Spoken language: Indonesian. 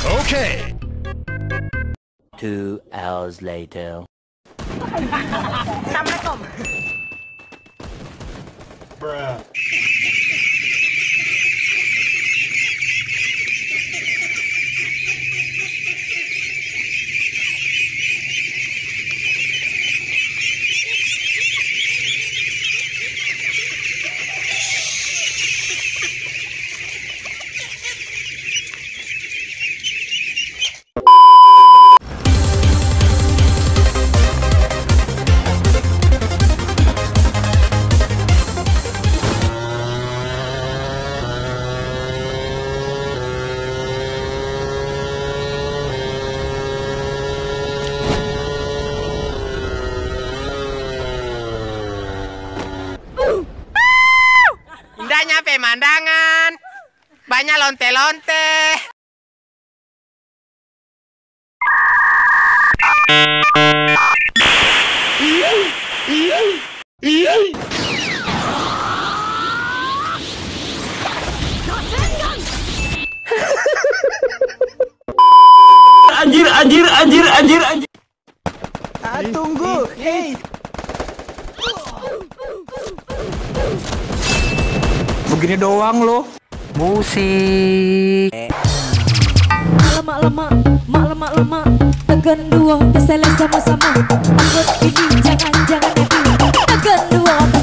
Okay. 2 hours later. Assalamualaikum. Bruh. Indahnya pemandangan, banyak lonte-lonte. Anjir. Tunggu, hey. Begini doang lo. Musik. Mak lemak, tekan dua, keseles sama-sama. Angkut ini jangan tekan dua.